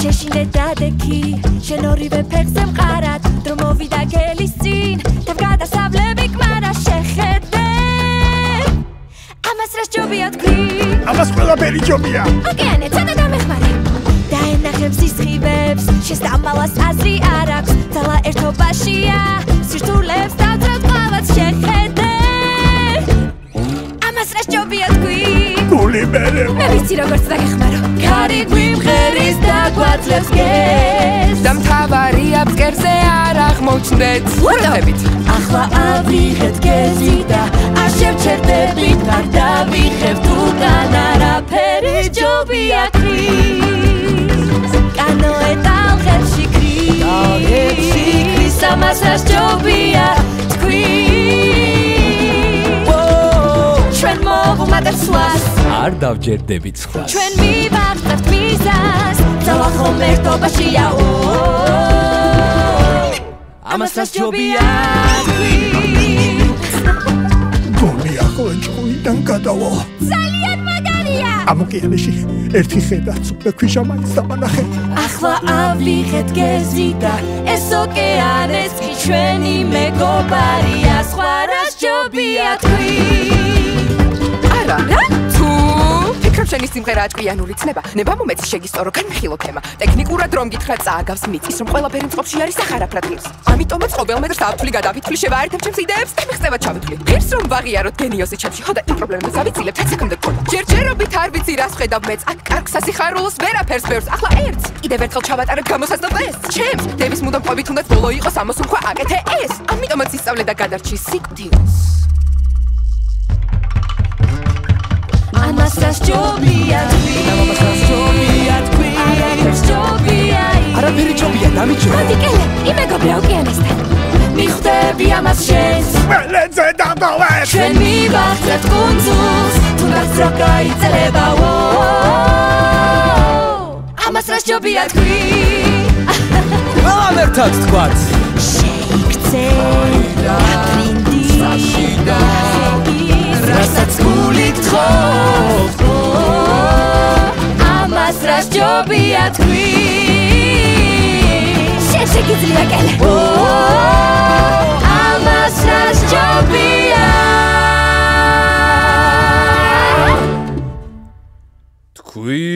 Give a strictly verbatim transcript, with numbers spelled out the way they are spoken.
შეშინდე დადექი შენ ორივე ფეხზე მყარად დრო მოვიდა გელის წინ თავ გადასავლები კმარა შეხედე ამას რა ჯობია თქვი ამას ყველაფერი ჯობია ოკეანე ცოტა დამეხმარე დაენახე სისხლებს შესამალას აზრი არ აქვს ძალა ერთობაშია სირთულებს დავწევთ ყავაც შეხედე ამას რა ჯობია თქვი გული მერე მე ვიცი როგორც დაგეხმარო ქარი გვიმღერის და გვაძლევს გეს და მთავარია ბგერზე არ აღმოჩნდეთ ვუწევით ახლა ავიღეთ გეზი და არ შევჩერდებით არ დავიხევთ უკან არაფერი ჯობია ქრის კანოე ტალღებში ქრის ტალღებში ქრის ამას რა ჯობია თქვი ჩვენ მოვუმატებთ სვლას არ დავჯერდებით სხვას ჩვენ მივაღწევთ მიზანს ძალა ხომ ერთობაშია ამას რა ჯობია გული ახლა ჭუიდან გადავა ძალიან მაგარია ამ ოკეანეში ერთი ხედაც უკვე ქვიშა მაინც დამანახე ახლა ავიღეთ გეზი და ეს ოკეანეს კი ჩვენი მეგობარია სხვა რა ჯობია თქვი არა რა თუ ფიქრობ შენი სიმღერა ჭკვიანური ცნება ნება მომეცი შეგისწორო განმხილო თემა ტექნიკურად რომ გითხრა წააგავს მიწის რომ ყველაფერი მწყობში არის ახარაფრად ღირს ამიტომაც ყოველმეტრს ავთვლი გადავითვლი შევაერთებ ჩემს იდეებს და მიღწევა ჩავითვლი ღირს რომ ვაღიაროთ გენიოსი ჩემში ხო და იმ პრობლემებს ავიცილებ ერთ სეკუნდზე გქონდა ჯერჯერობით არ ვიცი რას ხედავ მეც აქ კარგ სასიხარულოს ვერაფერს ბევრს ახლა ერთს კიდევ ერთხელ ჩავატარებ გამოსასწო დღეს ჩემს დევის მუდამ ყვებით უნდა ბოლო იყოს ამას უმხვა აკეთე ეს ამიტომაც ისწავლე და გადარჩი სიკვდილს ამას რა ჯობია თქვი ამას რა ჯობია თქვი არაფერს ჯობია არაფერი ჯობია დამიჯო მოდიკელე იმეგობრა ოკეანესთან მიხვდები ამას შენს ველეზე დავდავეთ ჩვენ მივაღწევთ კუნძულს თუნდაც რო გაიწელება ამას რა ჯობია თქვი ამ ერთად თქვათ შეიქცე აფრინდი საშიდა რასაც გული გთხოვ ამას რა ჯობია თქვი შენ შეგიძლია კელე ამას რა ჯობია თქვი